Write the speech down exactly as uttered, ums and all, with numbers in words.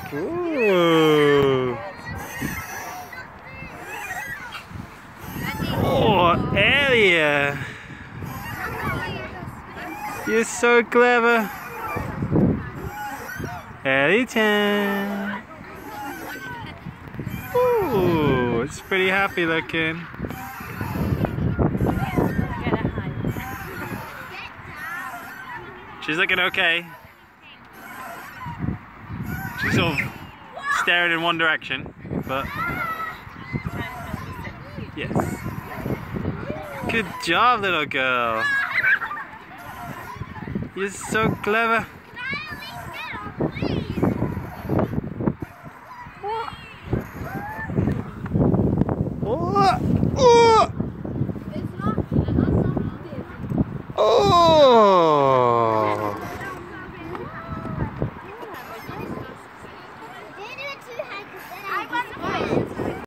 Ooh. Oh, Elia. You're so clever. Ellie-chan. Ooh, it's pretty happy looking. She's looking okay. She's sort of staring in one direction, but yes. Good job, little girl. You're so clever.